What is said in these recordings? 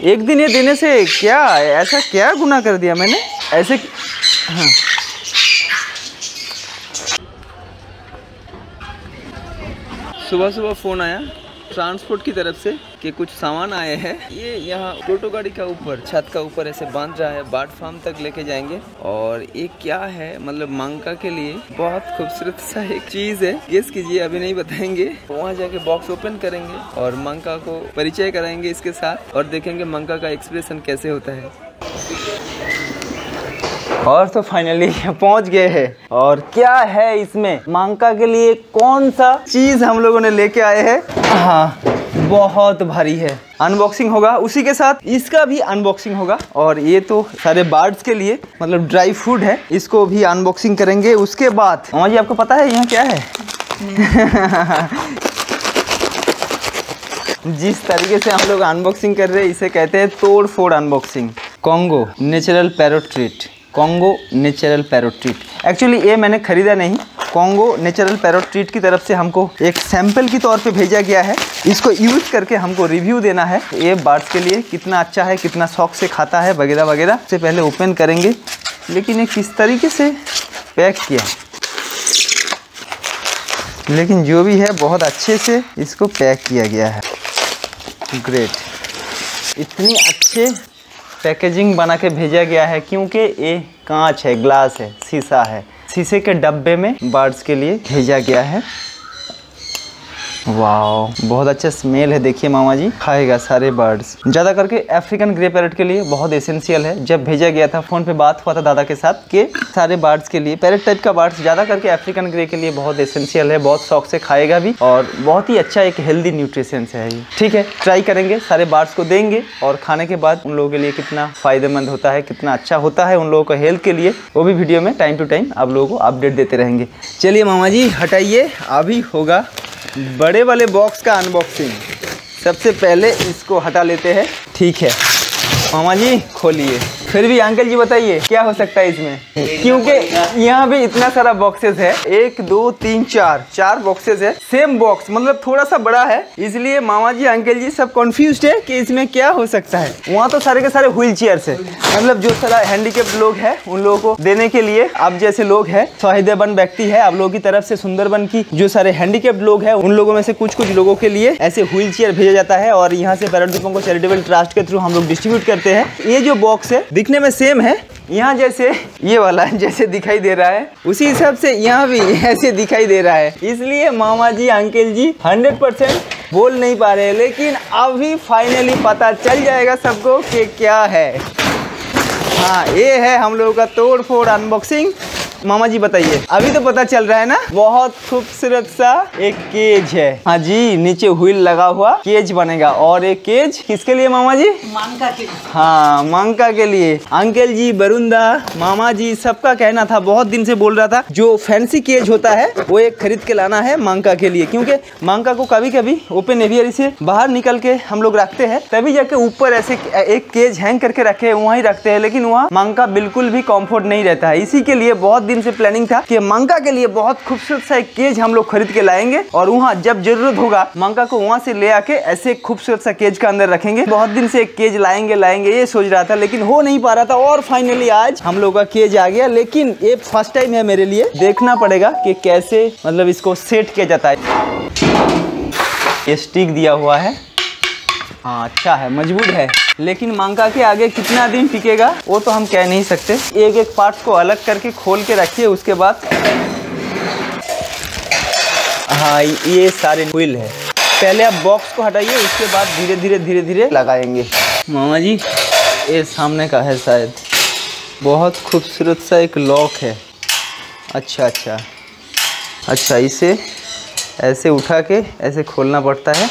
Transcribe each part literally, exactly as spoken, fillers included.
एक दिन ये देने से क्या ऐसा क्या गुनाह कर दिया मैंने ऐसे। हाँ सुबह सुबह फ़ोन आया ट्रांसपोर्ट की तरफ से कि कुछ सामान आए हैं। ये यहाँ टोटो गाड़ी का ऊपर छत का ऊपर ऐसे बांध रहा है, बाट फार्म तक लेके जाएंगे। और ये क्या है मतलब मंका के लिए बहुत खूबसूरत सा एक चीज़ है। गेस कीजिए, अभी नहीं बताएंगे। वहाँ जाके बॉक्स ओपन करेंगे और मंका को परिचय कराएंगे इसके साथ और देखेंगे मंका का एक्सप्रेशन कैसे होता है। और तो फाइनली पहुंच गए हैं। और क्या है इसमें मंका के लिए कौन सा चीज़ हम लोगों ने लेके आए हैं। हाँ बहुत भारी है। अनबॉक्सिंग होगा, उसी के साथ इसका भी अनबॉक्सिंग होगा। और ये तो सारे बर्ड्स के लिए मतलब ड्राई फूड है, इसको भी अनबॉक्सिंग करेंगे। उसके बाद मामा जी आपको पता है यहाँ क्या है? जिस तरीके से हम लोग अनबॉक्सिंग कर रहे हैं इसे कहते हैं तोड़ फोड़ unboxing. Congo natural parrot treat, Congo natural parrot treat. Actually ये मैंने ख़रीदा नहीं, कॉन्गो नेचुरल पैरोट ट्रीट की तरफ से हमको एक सैंपल की तौर पे भेजा गया है। इसको यूज़ करके हमको रिव्यू देना है ये बर्ड्स के लिए कितना अच्छा है, कितना शौक से खाता है वगैरह वगैरह। से पहले ओपन करेंगे, लेकिन ये किस तरीके से पैक किया, लेकिन जो भी है बहुत अच्छे से इसको पैक किया गया है। ग्रेट, इतनी अच्छे पैकेजिंग बना के भेजा गया है क्योंकि ये कांच है, ग्लास है, शीशा है। शीशे के डब्बे में बर्ड्स के लिए भेजा गया है। वाह बहुत अच्छा स्मेल है। देखिए मामा जी खाएगा सारे बर्ड्स। ज़्यादा करके अफ्रीकन ग्रे पैरेट के लिए बहुत एसेंशियल है। जब भेजा गया था फ़ोन पे बात हुआ था दादा के साथ कि सारे बर्ड्स के लिए पैरेट टाइप का बर्ड्स ज़्यादा करके अफ्रीकन ग्रे के लिए बहुत एसेंशियल है, बहुत शौक से खाएगा भी और बहुत ही अच्छा एक हेल्दी न्यूट्रिशन है ये। ठीक है, ट्राई करेंगे, सारे बर्ड्स को देंगे और खाने के बाद उन लोगों के लिए कितना फ़ायदेमंद होता है, कितना अच्छा होता है उन लोगों को हेल्थ के लिए, वो भी वीडियो में टाइम टू टाइम आप लोगों को अपडेट देते रहेंगे। चलिए मामा जी हटाइए, अभी होगा बड़े वाले बॉक्स का अनबॉक्सिंग। सबसे पहले इसको हटा लेते हैं। ठीक है मामा जी खोलिए। फिर भी अंकल जी बताइए क्या हो सकता है इसमें, क्योंकि यहाँ भी इतना सारा बॉक्सेस है। एक दो तीन चार चार बॉक्सेस है, सेम बॉक्स मतलब थोड़ा सा बड़ा है, इसलिए मामा जी अंकल जी सब कंफ्यूज्ड है कि इसमें क्या हो सकता है। वहाँ तो सारे के सारे व्हील चेयर्स है, मतलब जो सारा हैंडीकेप्ड लोग हैं उन लोगों को देने के लिए। आप जैसे लोग हैं स्वाहिदेबन व्यक्ति है, आप लोगों की तरफ से सुंदरबन की जो सारे हैंडीकेप्ड लोग हैं उन लोगों में से कुछ कुछ लोगों के लिए ऐसे व्हील चेयर भेजा जाता है और यहाँ से पैरोट दीपंकर चैरिटेबल ट्रस्ट के थ्रू हम लोग डिस्ट्रीब्यूट करते हैं। ये जो बॉक्स है दिखने में सेम है, यहाँ जैसे ये वाला जैसे दिखाई दे रहा है उसी हिसाब से यहाँ भी ऐसे दिखाई दे रहा है। इसलिए मामा ji uncle ji hundred percent बोल नहीं पा रहे, लेकिन अभी फाइनली पता चल जाएगा सबको कि क्या है। हाँ ये है हम लोगों का तोड़ फोड़ अनबॉक्सिंग। मामा जी बताइए, अभी तो पता चल रहा है ना। बहुत खूबसूरत सा एक केज है। हाँ जी, नीचे व्हील लगा हुआ केज बनेगा। और एक केज किसके लिए मामा जी? मंका के लिए। हाँ मंका के लिए। अंकल जी, बरुंदा, मामा जी सबका कहना था, बहुत दिन से बोल रहा था जो फैंसी केज होता है वो एक खरीद के लाना है मंका के लिए, क्योंकि मंका को कभी कभी ओपन एवियरी से बाहर निकल के हम लोग रखते हैं, तभी जाके ऊपर ऐसे एक केज हैंग करके रखे वहीं रखते हैं, लेकिन वहाँ मंका बिल्कुल भी कम्फर्ट नहीं रहता है। इसी के लिए बहुत से प्लानिंग था कि मंका के लिए बहुत खूबसूरत सा एक केज हम लोग खरीद के लाएंगे और वहाँ जब जरूरत होगा मंका को वहाँ से ले आके ऐसे खूबसूरत सा केज का अंदर रखेंगे। बहुत दिन से एक केज लाएंगे लाएंगे ये सोच रहा था, लेकिन हो नहीं पा रहा था और फाइनली आज हम लोग का केज आ गया। लेकिन ये फर्स्ट टाइम है मेरे लिए, देखना पड़ेगा कि कैसे मतलब इसको सेट किया जाता है। ये स्टिक दिया हुआ है, हाँ अच्छा है, मजबूत है, लेकिन मंका के आगे कितना दिन टिकेगा वो तो हम कह नहीं सकते। एक एक पार्ट्स को अलग करके खोल के रखिए, उसके बाद हाँ ये सारे व्हील है। पहले आप बॉक्स को हटाइए, उसके बाद धीरे धीरे धीरे धीरे लगाएंगे। मामा जी ये सामने का है शायद, बहुत खूबसूरत सा एक लॉक है। अच्छा अच्छा अच्छा, इसे ऐसे उठा के ऐसे खोलना पड़ता है।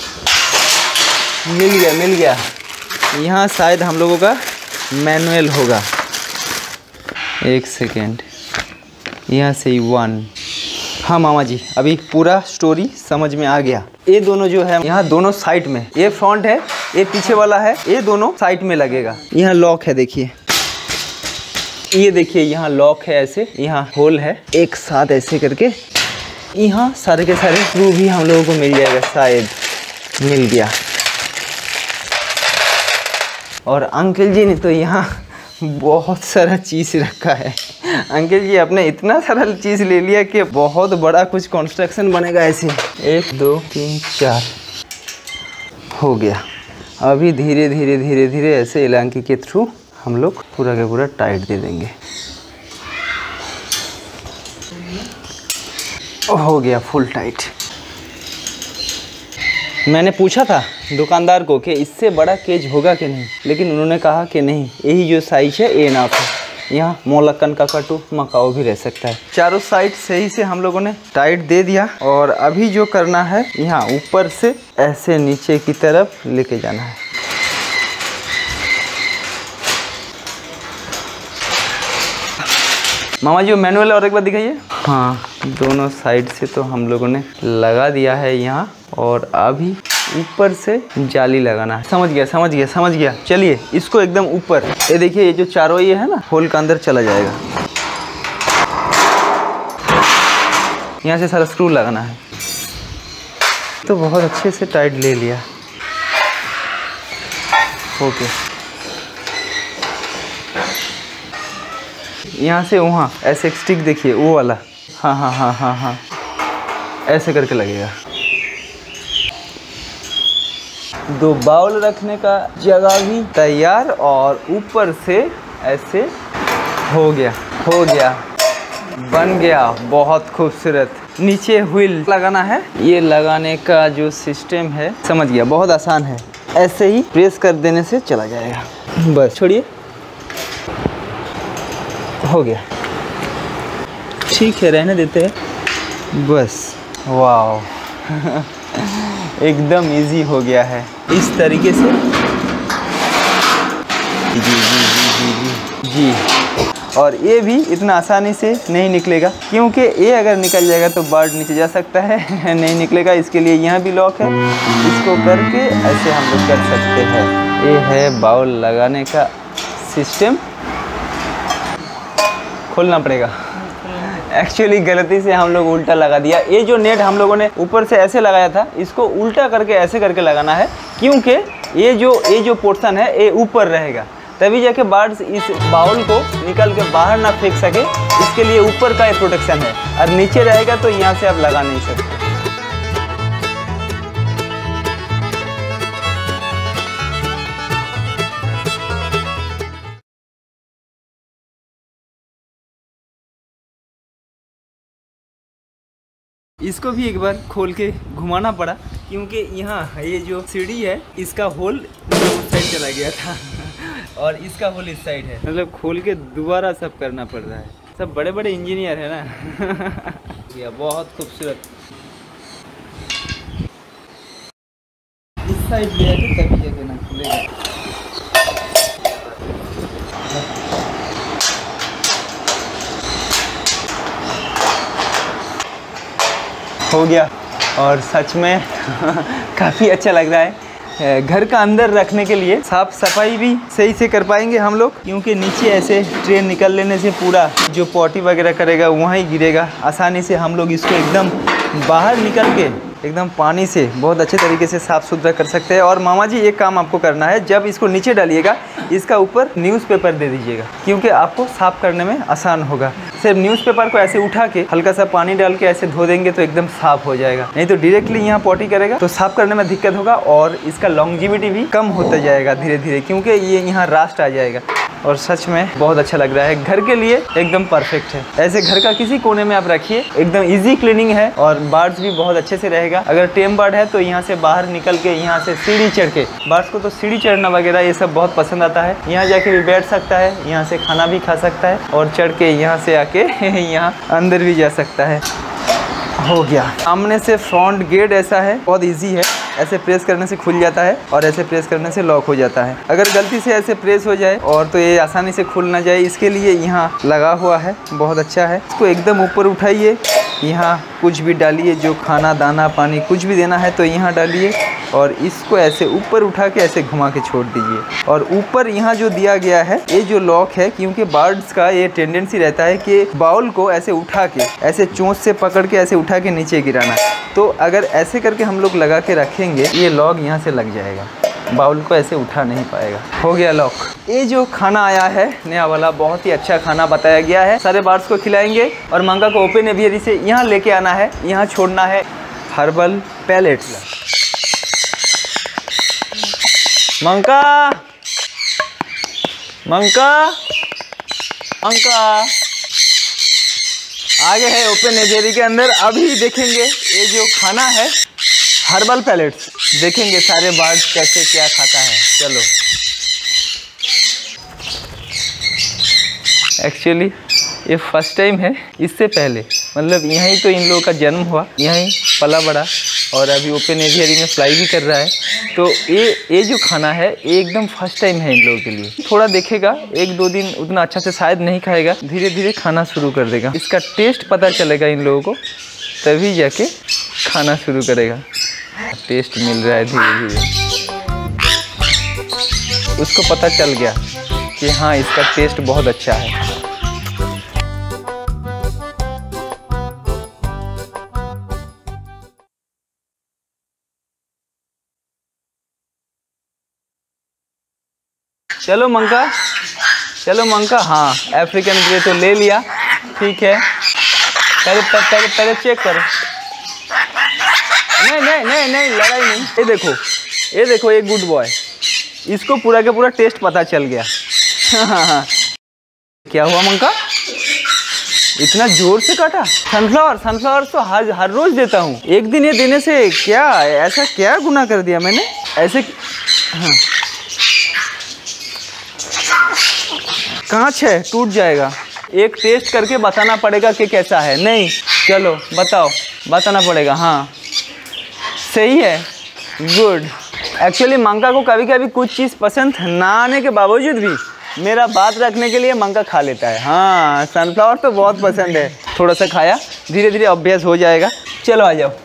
मिल गया मिल गया। यहाँ शायद हम लोगों का मैनुअल होगा। एक सेकेंड, यहाँ से ही वन। हाँ मामा जी अभी पूरा स्टोरी समझ में आ गया। ये दोनों जो है यहाँ दोनों साइड में, ये फ्रंट है ये पीछे वाला है, ये दोनों साइड में लगेगा। यहाँ लॉक है, देखिए ये देखिए यहाँ लॉक है, ऐसे यहाँ होल है, एक साथ ऐसे करके यहाँ सारे के सारे स्क्रू भी हम लोगों को मिल जाएगा। शायद मिल गया। और अंकल जी ने तो यहाँ बहुत सारा चीज़ रखा है। अंकल जी आपने इतना सारा चीज़ ले लिया कि बहुत बड़ा कुछ कंस्ट्रक्शन बनेगा ऐसे। एक दो तीन चार हो गया। अभी धीरे धीरे धीरे धीरे ऐसे इलांकी के थ्रू हम लोग पूरा का पूरा टाइट दे देंगे। हो गया फुल टाइट। मैंने पूछा था दुकानदार को कि इससे बड़ा केज होगा कि नहीं, लेकिन उन्होंने कहा कि नहीं, यही जो साइज है ये नाप है। यहाँ मोलक्कन का कटु मकाओ भी रह सकता है। चारों साइड सही से हम लोगों ने टाइट दे दिया और अभी जो करना है यहाँ ऊपर से ऐसे नीचे की तरफ लेके जाना है। मामा जी मैनुअल और एक बार दिखाइए। हाँ, दोनों साइड से तो हम लोगों ने लगा दिया है यहाँ, और अभी ऊपर से जाली लगाना है। समझ गया समझ गया समझ गया। चलिए इसको एकदम ऊपर, ये देखिए ये जो चारों ये है ना, होल का अंदर चला जाएगा। यहाँ से सारा स्क्रू लगाना है। तो बहुत अच्छे से टाइट ले लिया। ओके, यहाँ से वहाँ ऐसे स्टिक देखिए वो वाला, हाँ हाँ हाँ हाँ हाँ ऐसे करके लगेगा। दो बाउल रखने का जगह भी तैयार, और ऊपर से ऐसे हो गया हो गया बन गया। बहुत खूबसूरत। नीचे व्हील लगाना है। ये लगाने का जो सिस्टम है समझ गया, बहुत आसान है। ऐसे ही प्रेस कर देने से चला जाएगा। बस छोड़िए, हो गया। ठीक है, रहने देते हैं बस। वाओ एकदम इजी हो गया है इस तरीके से। जी जी जी जी जी जी। और ये भी इतना आसानी से नहीं निकलेगा, क्योंकि ये अगर निकल जाएगा तो बर्ड नीचे जा सकता है, नहीं निकलेगा। इसके लिए यहाँ भी लॉक है, इसको करके ऐसे हम लोग कर सकते हैं। ये है बाउल लगाने का सिस्टम। खोलना पड़ेगा। एक्चुअली गलती से हम लोग उल्टा लगा दिया। ये जो नेट हम लोगों ने ऊपर से ऐसे लगाया था, इसको उल्टा करके ऐसे करके लगाना है, क्योंकि ये जो ये जो पोर्शन है ये ऊपर रहेगा, तभी जाके बर्ड्स इस बाउल को निकल के बाहर ना फेंक सके। इसके लिए ऊपर का ये प्रोटेक्शन है, और नीचे रहेगा तो यहाँ से आप लगा नहीं सकते। इसको भी एक बार खोल के घुमाना पड़ा, क्योंकि यहाँ ये जो सीढ़ी है इसका होल उस साइड चला गया था और इसका होल इस साइड है। मतलब खोल के दोबारा सब करना पड़ रहा है। सब बड़े बड़े इंजीनियर है ना ये बहुत खूबसूरत। इस साइड ले आके तभी जाके ना खुलेगा। हो गया, और सच में काफ़ी अच्छा लग रहा है। घर का अंदर रखने के लिए साफ सफाई भी सही से कर पाएंगे हम लोग, क्योंकि नीचे ऐसे ट्रेन निकल लेने से पूरा जो पॉटी वगैरह करेगा वहाँ ही गिरेगा। आसानी से हम लोग इसको एकदम बाहर निकल के एकदम पानी से बहुत अच्छे तरीके से साफ़ सुथरा कर सकते हैं। और मामा जी एक काम आपको करना है, जब इसको नीचे डालिएगा इसका ऊपर न्यूज़पेपर दे दीजिएगा, क्योंकि आपको साफ़ करने में आसान होगा। सिर्फ न्यूज़पेपर को ऐसे उठा के हल्का सा पानी डाल के ऐसे धो देंगे तो एकदम साफ़ हो जाएगा। नहीं तो डायरेक्टली यहाँ पॉटी करेगा तो साफ़ करने में दिक्कत होगा, और इसका लॉन्जिविटी भी कम होता जाएगा धीरे धीरे, क्योंकि ये यहाँ रास्ट आ जाएगा। और सच में बहुत अच्छा लग रहा है। घर के लिए एकदम परफेक्ट है। ऐसे घर का किसी कोने में आप रखिए, एकदम इजी क्लीनिंग है, और बर्ड्स भी बहुत अच्छे से रहेगा। अगर टेम बर्ड है तो यहाँ से बाहर निकल के यहाँ से सीढ़ी चढ़ के, बर्ड्स को तो सीढ़ी चढ़ना वगैरह ये सब बहुत पसंद आता है। यहाँ जाके भी बैठ सकता है, यहाँ से खाना भी खा सकता है, और चढ़ के यहाँ से आके यहाँ अंदर भी जा सकता है। हो गया। सामने से फ्रंट गेट ऐसा है, बहुत इजी है। ऐसे प्रेस करने से खुल जाता है, और ऐसे प्रेस करने से लॉक हो जाता है। अगर गलती से ऐसे प्रेस हो जाए और तो ये आसानी से खुल ना जाए, इसके लिए यहाँ लगा हुआ है, बहुत अच्छा है। इसको एकदम ऊपर उठाइए, यहाँ कुछ भी डालिए, जो खाना दाना पानी कुछ भी देना है तो यहाँ डालिए, और इसको ऐसे ऊपर उठा के ऐसे घुमा के छोड़ दीजिए। और ऊपर यहाँ जो दिया गया है ये जो लॉक है, क्योंकि बर्ड्स का ये टेंडेंसी रहता है कि बाउल को ऐसे उठा के ऐसे चोंच से पकड़ के ऐसे उठा के नीचे गिराना, तो अगर ऐसे करके हम लोग लगा के रखेंगे ये लॉक यहाँ से लग जाएगा। बाउल को ऐसे उठा नहीं पाएगा। हो गया लॉक। ये जो खाना आया है नया वाला, बहुत ही अच्छा खाना बताया गया है। सारे बर्ड्स को खिलाएंगे और मंका को ओपन एवियरी से यहाँ लेके आना है, यहाँ छोड़ना है। Herbal pallets. मंका, मंका, मंका आगे है ओपन एवियरी के अंदर। अभी देखेंगे ये जो खाना है हर्बल पैलेट्स, देखेंगे सारे बर्ड्स कैसे क्या खाता है। चलो। एक्चुअली ये फर्स्ट टाइम है, इससे पहले मतलब यहीं तो इन लोगों का जन्म हुआ, यहीं पला बड़ा और अभी ओपन एवियरी में फ्लाई भी कर रहा है। तो ये ये जो खाना है ये एकदम फर्स्ट टाइम है इन लोगों के लिए। थोड़ा देखेगा, एक दो दिन उतना अच्छा से शायद नहीं खाएगा, धीरे धीरे खाना शुरू कर देगा। इसका टेस्ट पता चलेगा इन लोगों को, तभी जाके खाना शुरू करेगा। टेस्ट मिल रहा है धीरे धीरे, उसको पता चल गया कि हाँ इसका टेस्ट बहुत अच्छा है। चलो मंका, चलो मंका। हाँ अफ्रीकन ग्रे तो ले लिया, ठीक है। पहले पहले पहले चेक करो। नहीं नहीं नहीं नहीं लड़ाई नहीं। ये देखो, ये देखो, ये गुड बॉय, इसको पूरा का पूरा टेस्ट पता चल गया। क्या हुआ मंका, इतना जोर से काटा? सनफ्लावर, सनफ्लावर तो हर हर रोज देता हूँ, एक दिन ये देने से क्या ऐसा क्या गुनाह कर दिया मैंने ऐसे? हाँ कांच है, टूट जाएगा। एक टेस्ट करके बताना पड़ेगा कि कैसा है। नहीं, चलो बताओ, बताना पड़ेगा। हाँ सही है, गुड। एक्चुअली मंका को कभी कभी कुछ चीज़ पसंद ना आने के बावजूद भी मेरा बात रखने के लिए मंका खा लेता है। हाँ सनफ्लावर तो बहुत पसंद है। थोड़ा सा खाया, धीरे धीरे अभ्यास हो जाएगा। चलो आ जाओ।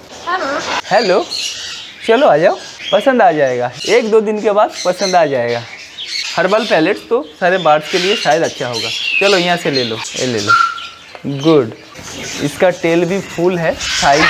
हेलो, चलो आ जाओ, पसंद आ जाएगा। एक दो दिन के बाद पसंद आ जाएगा। हर्बल पैलेट्स तो सारे बर्ड्स के लिए शायद अच्छा होगा। चलो यहाँ से ले लो, ये ले लो, गुड। इसका टेल भी फुल है, साइज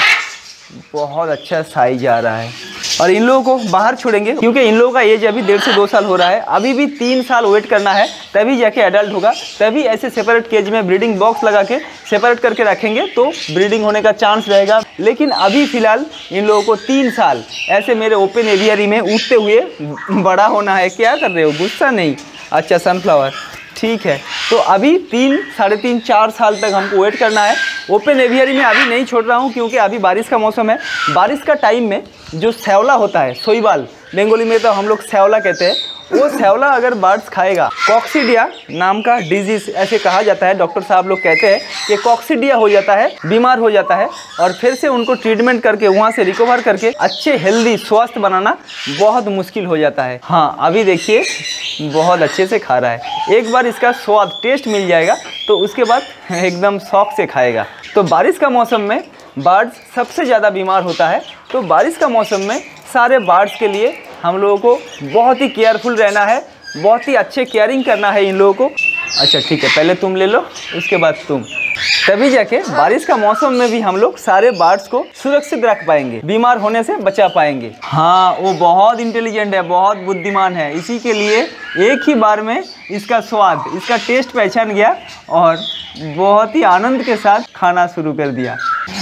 बहुत अच्छा साइज आ रहा है। और इन लोगों को बाहर छोड़ेंगे क्योंकि इन लोगों का एज अभी डेढ़ से दो साल हो रहा है। अभी भी तीन साल वेट करना है, तभी जाके एडल्ट होगा। तभी ऐसे सेपरेट केज में ब्रीडिंग बॉक्स लगा के सेपरेट करके रखेंगे तो ब्रीडिंग होने का चांस रहेगा। लेकिन अभी फ़िलहाल इन लोगों को तीन साल ऐसे मेरे ओपन एवियरी में उठते हुए बड़ा होना है। क्या कर रहे हो, गुस्सा नहीं? अच्छा सनफ्लावर, ठीक है। तो अभी तीन साढ़े तीन चार साल तक हमको वेट करना है। ओपन एवियरी में अभी नहीं छोड़ रहा हूँ क्योंकि अभी बारिश का मौसम है। बारिश का टाइम में जो सैवला होता है, सोईवाल बंगाली में तो हम लोग सैवला कहते हैं, वो सैवला अगर बर्ड्स खाएगा, कॉक्सीडिया नाम का डिजीज़ ऐसे कहा जाता है। डॉक्टर साहब लोग कहते हैं कि कॉक्सीडिया हो जाता है, बीमार हो जाता है, और फिर से उनको ट्रीटमेंट करके वहाँ से रिकवर करके अच्छे हेल्दी स्वस्थ बनाना बहुत मुश्किल हो जाता है। हाँ अभी देखिए बहुत अच्छे से खा रहा है। एक बार इसका स्वाद टेस्ट मिल जाएगा तो उसके बाद एकदम शौक से खाएगा। तो बारिश का मौसम में बर्ड्स सबसे ज़्यादा बीमार होता है। तो बारिश का मौसम में सारे बर्ड्स के लिए हम लोगों को बहुत ही केयरफुल रहना है, बहुत ही अच्छे केयरिंग करना है इन लोगों को। अच्छा ठीक है, पहले तुम ले लो, उसके बाद तुम, तभी जाके बारिश का मौसम में भी हम लोग सारे बर्ड्स को सुरक्षित रख पाएंगे, बीमार होने से बचा पाएंगे। हाँ वो बहुत इंटेलिजेंट है, बहुत बुद्धिमान है, इसी के लिए एक ही बार में इसका स्वाद, इसका टेस्ट पहचान गया और बहुत ही आनंद के साथ खाना शुरू कर दिया।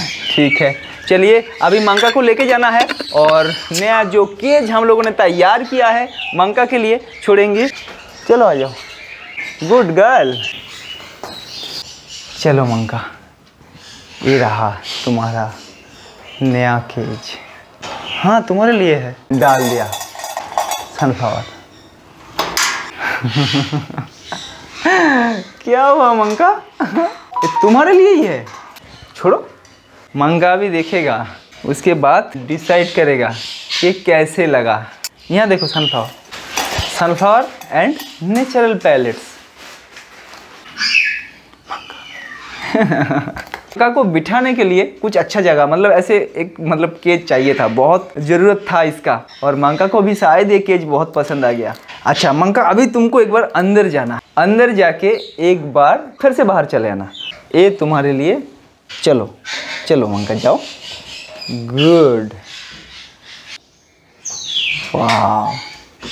ठीक है, चलिए अभी मंका को लेके जाना है और नया जो केज हम लोगों ने तैयार किया है मंका के लिए छोड़ेंगे। चलो आ जाओ, गुड गर्ल। चलो मंका, ये रहा तुम्हारा नया केज। हाँ तुम्हारे लिए है, डाल दिया सनफ्लावर। क्या हुआ मंका, ये तुम्हारे लिए ही है, छोड़ो। मंका भी देखेगा, उसके बाद डिसाइड करेगा कि कैसे लगा। यहाँ देखो sunflower, sunflower and natural pellets. मंका को बिठाने के लिए कुछ अच्छा जगह, मतलब ऐसे एक मतलब केज चाहिए था, बहुत ज़रूरत था इसका, और मंका को भी शायद ये केज बहुत पसंद आ गया। अच्छा मंका, अभी तुमको एक बार अंदर जाना, अंदर जाके एक बार फिर से बाहर चले आना। ये तुम्हारे लिए, चलो चलो मंका जाओ, गुड, वाह।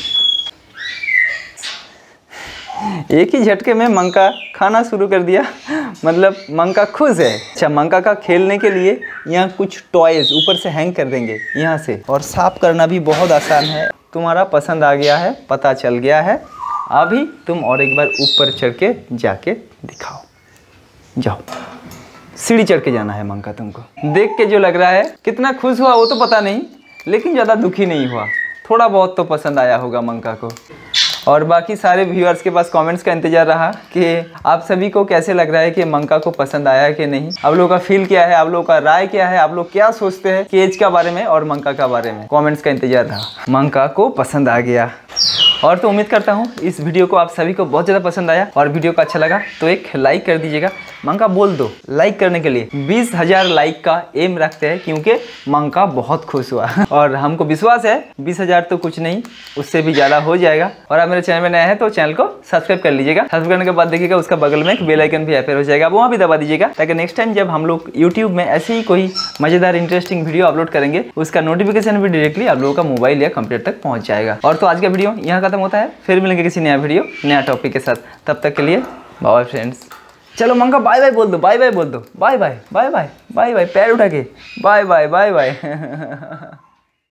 एक ही झटके में मंका खाना शुरू कर दिया। मतलब मंका खुश है। अच्छा, मंका का खेलने के लिए यहाँ कुछ टॉयज ऊपर से हैंग कर देंगे यहाँ से, और साफ करना भी बहुत आसान है। तुम्हारा पसंद आ गया है, पता चल गया है। अभी तुम और एक बार ऊपर चढ़ के जाके दिखाओ। जाओ, सीढ़ी चढ़ के जाना है मंका तुमको। देख के जो लग रहा है कितना खुश हुआ वो तो पता नहीं, लेकिन ज़्यादा दुखी नहीं हुआ। थोड़ा बहुत तो पसंद आया होगा मंका को। और बाकी सारे व्यूअर्स के पास कमेंट्स का इंतजार रहा कि आप सभी को कैसे लग रहा है कि मंका को पसंद आया कि नहीं। आप लोगों का फील क्या है, आप लोगों का राय क्या है, आप लोग क्या सोचते हैं केज के बारे में और मंका का बारे में। कमेंट्स का इंतजार रहा। मंका को पसंद आ गया। और तो उम्मीद करता हूँ इस वीडियो को आप सभी को बहुत ज़्यादा पसंद आया, और वीडियो को अच्छा लगा तो एक लाइक कर दीजिएगा। मंका बोल दो लाइक करने के लिए। बीस हजार लाइक का एम रखते हैं क्योंकि मंका बहुत खुश हुआ। और हमको विश्वास है बीस हजार तो कुछ नहीं, उससे भी ज़्यादा हो जाएगा। और आप मेरे चैनल में नया है तो चैनल को सब्सक्राइब कर लीजिएगा। सब्सक्राइब करने के बाद देखिएगा उसका बगल में एक बेल आइकन भी अपेयर हो जाएगा, वहाँ भी दबा दीजिएगा, ताकि नेक्स्ट टाइम जब हम लोग यूट्यूब में ऐसे ही कोई मज़ेदार इंटरेस्टिंग वीडियो अपलोड करेंगे उसका नोटिफिकेशन भी डायरेक्टली आप लोगों का मोबाइल या कंप्यूटर तक पहुँच जाएगा। और तो आज का वीडियो यहाँ खत्म होता है, फिर मिलेंगे किसी नया वीडियो नया टॉपिक के साथ। तब तक के लिए बाय फ्रेंड्स। चलो मंका बाय बाय बोल दो, बाय बाय बोल दो, bye bye bye bye bye bye, पैर उठा के बाय बाय बाय बाय।